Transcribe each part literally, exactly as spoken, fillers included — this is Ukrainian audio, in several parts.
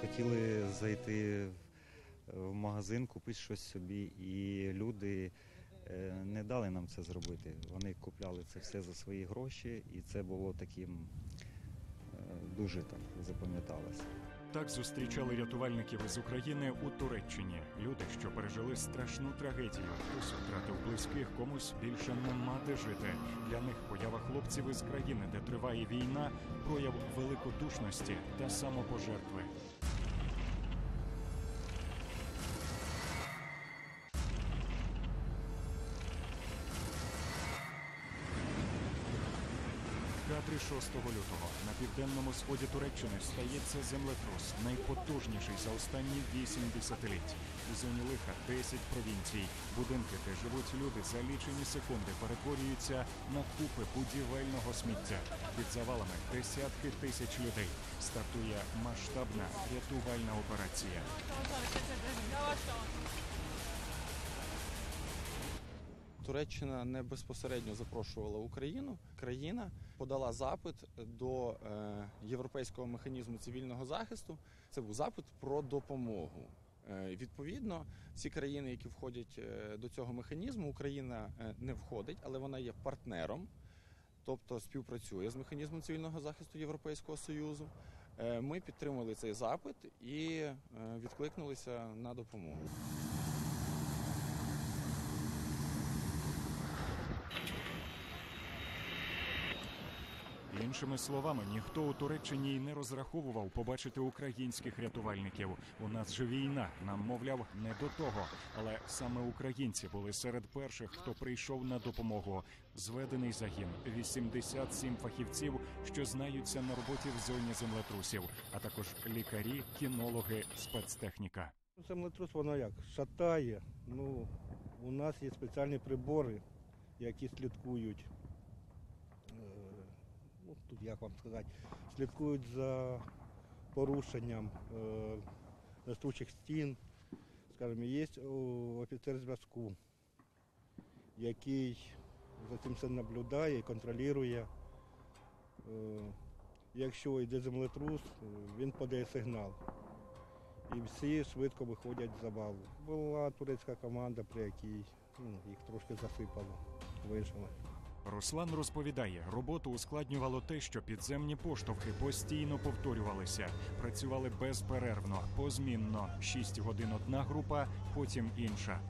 хотіли зайти в магазин, купити щось собі, і люди не дали нам це зробити. Вони купляли це все за свої гроші, і це було таким, дуже так запам'яталося. Так зустрічали рятувальників із України у Туреччині. Люди, що пережили страшну трагедію. Хтось втратив близьких, комусь більше нема де жити. Для них поява хлопців із країни, де триває війна, прояв великодушності та самопожертви. Кадри шостого лютого. На південному сході Туреччини стається землетрус, найпотужніший за останні вісім десятиліть. У зоні лиха десять провінцій. Будинки, де живуть люди, за лічені секунди перетворюються на купи будівельного сміття. Під завалами десятки тисяч людей. Стартує масштабна рятувальна операція. Туреччина не безпосередньо запрошувала Україну. Країна подала запит до Європейського механізму цивільного захисту. Це був запит про допомогу. Відповідно, ці країни, які входять до цього механізму, Україна не входить, але вона є партнером, тобто співпрацює з механізмом цивільного захисту Європейського Союзу. Ми підтримали цей запит і відкликнулися на допомогу. Іншими словами, ніхто у Туреччині й не розраховував побачити українських рятувальників. У нас же війна, нам, мовляв, не до того. Але саме українці були серед перших, хто прийшов на допомогу. Зведений загін – вісімдесят сім фахівців, що знаються на роботі в зоні землетрусів, а також лікарі, кінологи, спецтехніка. Землетрус, воно як, шатає. Ну, у нас є спеціальні прибори, які слідкують. Ну, тут, як вам сказати, слідкують за порушенням е, ростучих стін. Скажімо, є офіцер зв'язку, який за цим все наблюдає і контролює. Е, якщо йде землетрус, він подає сигнал. І всі швидко виходять з завалу. Була турецька команда, при якій ну, їх трошки засипало, вижили. Руслан розповідає, роботу ускладнювало те, що підземні поштовхи постійно повторювалися. Працювали безперервно, позмінно. Шість годин одна група, потім інша.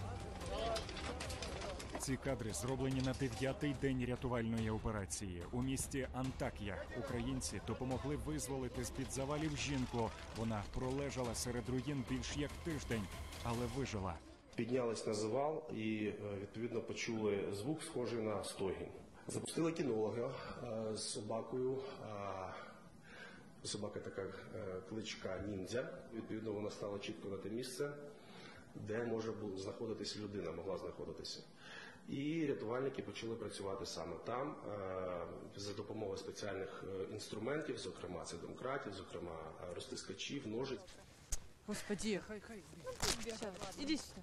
Ці кадри зроблені на дев'ятий день рятувальної операції. У місті Антак'я українці допомогли визволити з-під завалів жінку. Вона пролежала серед руїн більш як тиждень, але вижила. Піднялись на завал і, відповідно, почули звук, схожий на стогін. Запустили кінолога з собакою. Собака така кличка ніндзя. Відповідно, вона стала чітко на те місце, де може знаходитися людина, могла знаходитися. І рятувальники почали працювати саме там, за допомогою спеціальних інструментів, зокрема це домкратів, зокрема розтискачів, ножиць. Господи, хай, хай. Іди сюди.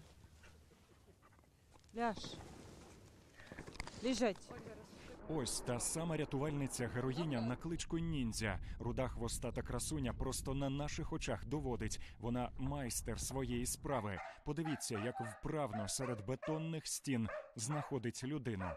Ляж. Лежать. Ось та сама рятувальниця-героїня на кличку Ніндзя. Руда хвостата красуня просто на наших очах доводить. Вона майстер своєї справи. Подивіться, як вправно серед бетонних стін знаходить людину.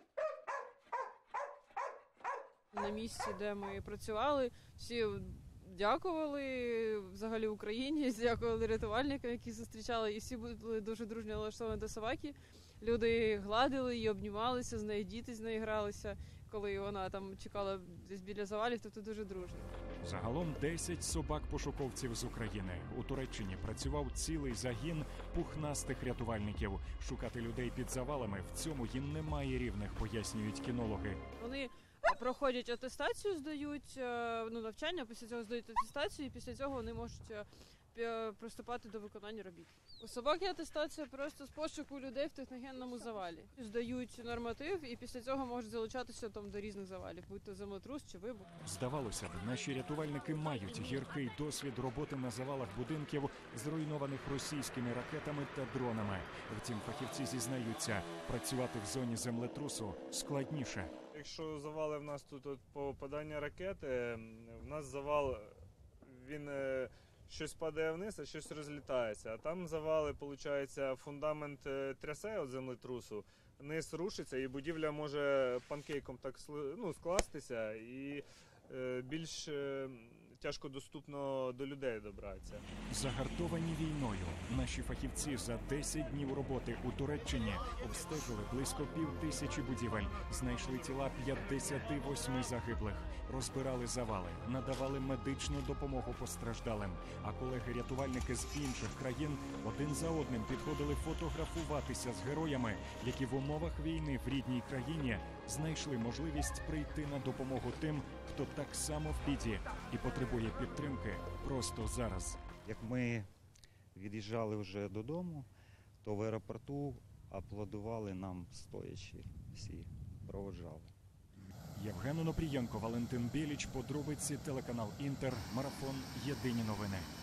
На місці, де ми працювали, всі дякували взагалі Україні, дякували рятувальникам, які зустрічали, і всі були дуже дружньо налаштовані до собаки. Люди гладили її, обнімалися, з нею діти з нею гралися, коли вона там чекала десь біля завалів, тобто дуже дружно. Загалом десять собак-пошуковців з України. У Туреччині працював цілий загін пухнастих рятувальників. Шукати людей під завалами в цьому їм немає рівних, пояснюють кінологи. Вони проходять атестацію, здають ну, навчання, після цього здають атестацію, і після цього вони можуть приступати до виконання робіт. У собак є атестація просто з пошуку людей в техногенному завалі. Здають норматив і після цього можуть залучатися там до різних завалів, будь то землетрус чи вибух. Здавалося б, наші рятувальники мають гіркий досвід роботи на завалах будинків, зруйнованих російськими ракетами та дронами. Втім, фахівці зізнаються, працювати в зоні землетрусу складніше. Якщо завали в нас тут от, по попаданню ракети, в нас завал, він щось падає вниз, а щось розлітається. А там завали, виходить, фундамент е, трясе від землетрусу, низ рушиться і будівля може панкейком так сли- ну, скластися і е, більш е, тяжко доступно до людей добратися. Загартовані війною, наші фахівці за десять днів роботи у Туреччині обстежили близько пів тисячі будівель, знайшли тіла п'ятдесят восьми загиблих, розбирали завали, надавали медичну допомогу постраждалим. А колеги-рятувальники з інших країн один за одним підходили фотографуватися з героями, які в умовах війни в рідній країні знайшли можливість прийти на допомогу тим, хто так само в біді і потребує підтримки просто зараз. Як ми від'їжджали вже додому, то в аеропорту аплодували нам стоячи, всі проводжали. Євген Онопрієнко, Валентин Біліч, подробиці, телеканал Інтер, марафон «Єдині новини».